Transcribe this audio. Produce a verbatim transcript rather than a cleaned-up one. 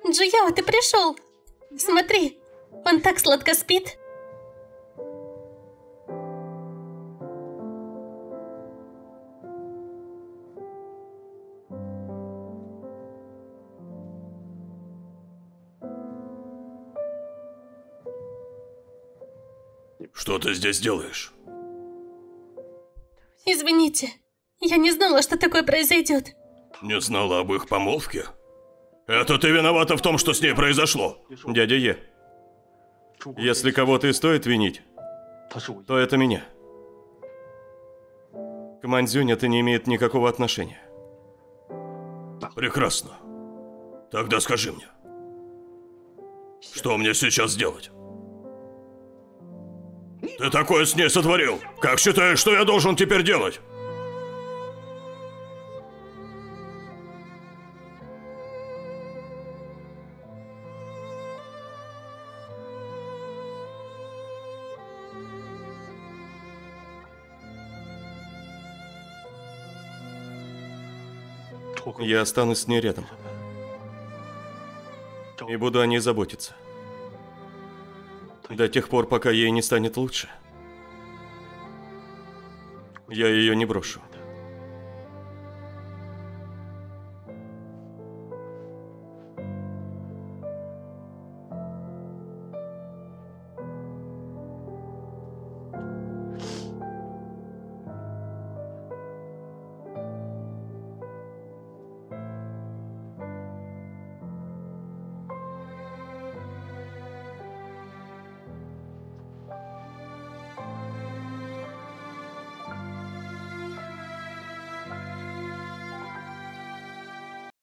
Джуяо, ты пришел! Смотри, он так сладко спит. Что ты здесь делаешь? Извините, я не знала, что такое произойдет. Не знала об их помолвке? Это ты виновата в том, что с ней произошло? Дядя Е, если кого-то и стоит винить, то это меня. К Манзюнь это не имеет никакого отношения. Прекрасно. Тогда скажи мне, что мне сейчас делать? Ты такое с ней сотворил. Как считаешь, что я должен теперь делать? Я останусь с ней рядом. И буду о ней заботиться. До тех пор, пока ей не станет лучше. Я ее не брошу.